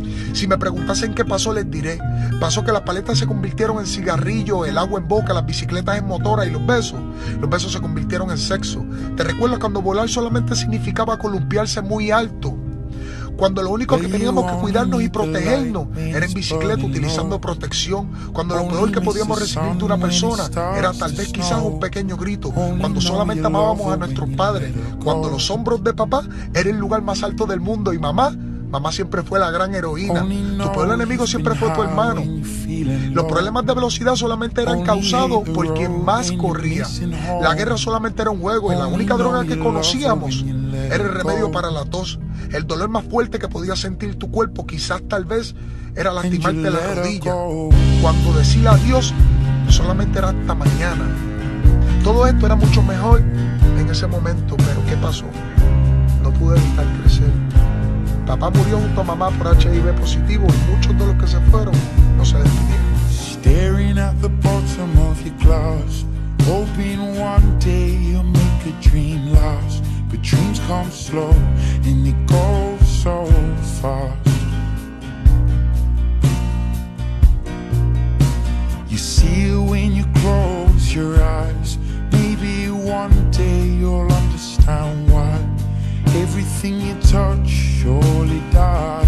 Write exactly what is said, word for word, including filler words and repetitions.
Si me preguntasen qué pasó, les diré: pasó que las paletas se convirtieron en cigarrillos, el agua en boca, las bicicletas en motora y los besos. Los besos se convirtieron en sexo. ¿Te recuerdas cuando volar solamente significaba columpiarse muy alto? Cuando lo único que teníamos que cuidarnos y protegernos era en bicicleta, utilizando protección. Cuando lo peor que podíamos recibir de una persona era tal vez quizás un pequeño grito. Cuando solamente amábamos a nuestros padres. Cuando los hombros de papá era el lugar más alto del mundo. Y mamá, mamá siempre fue la gran heroína. Tu peor enemigo siempre fue tu hermano. Los problemas de velocidad solamente eran causados por quien más corría. La guerra solamente era un juego y la única droga que conocíamos era el remedio para la tos. El dolor más fuerte que podía sentir tu cuerpo quizás tal vez era lastimarte la rodilla. Cuando decir adiós solamente era hasta mañana. Todo esto era mucho mejor en ese momento, pero ¿qué pasó? No pude evitar crecer. Papá murió junto a mamá por H I V positivo y muchos de los que se fueron no se despidieron. Staring at the bottom of your glass, hoping one day you'll make a dream last. But dreams come slow and they go so fast. You see it when you close your eyes. Maybe one day you'll understand why everything you touch surely dies.